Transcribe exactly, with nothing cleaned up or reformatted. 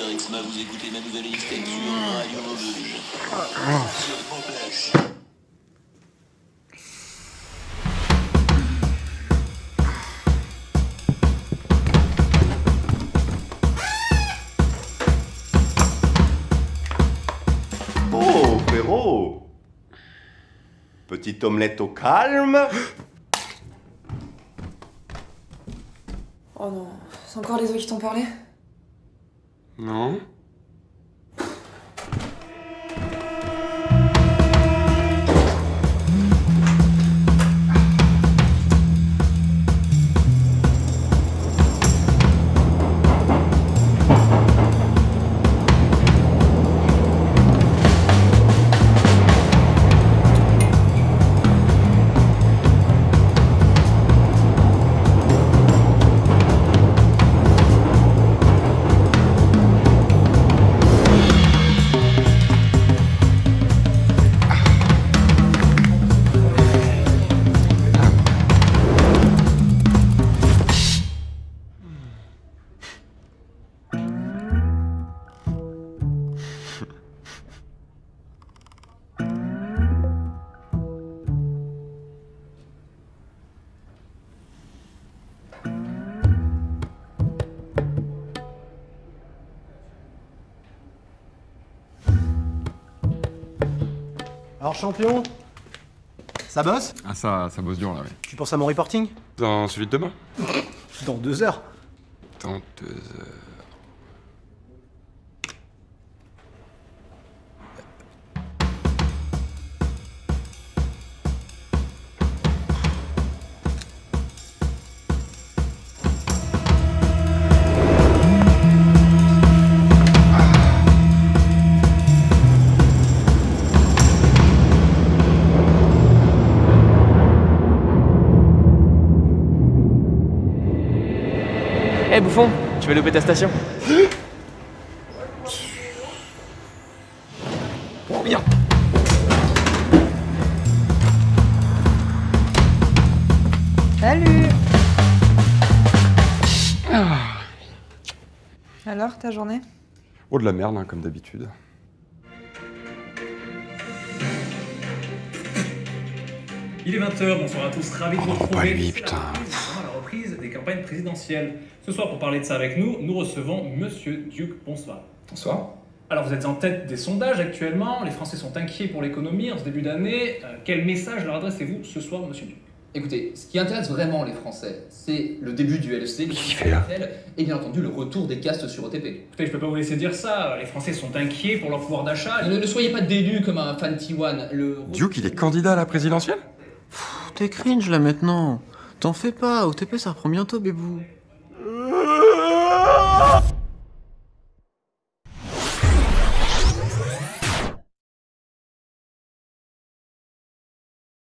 Charisma, vous écoutez ma nouvelle mixtape sur Radio Mauvais. Oh, frérot! Petite omelette au calme. Oh non, c'est encore les œufs qui t'ont parlé? Non. Alors champion, ça bosse? Ah ça, ça bosse dur là, oui. Tu penses à mon reporting? Dans celui de demain? Dans deux heures. Dans deux heures... Eh hey, bouffon, tu vas louper ta station? Oh bien. Salut! Ah. Alors, ta journée? Oh de la merde, hein, comme d'habitude. Il est vingt heures, bonsoir à tous, ravi de vous Oh, retrouver. pas lui, putain. C'est la reprise des campagnes présidentielles. Ce soir, pour parler de ça avec nous, nous recevons Monsieur Duke. Bonsoir. Bonsoir. Alors, vous êtes en tête des sondages actuellement. Les Français sont inquiets pour l'économie en ce début d'année. Euh, quel message leur adressez-vous ce soir, Monsieur Duke? Écoutez, ce qui intéresse vraiment les Français, c'est le début du L C, le Qu'est-ce qu'il fait là? et bien entendu le retour des castes sur O T P. Écoutez, je peux pas vous laisser dire ça. Les Français sont inquiets pour leur pouvoir d'achat. Ne, ne soyez pas délu comme un fan T un. Le... Duke, il est candidat à la présidentielle? T'es cringe là maintenant. T'en fais pas, O T P ça reprend bientôt, bébou.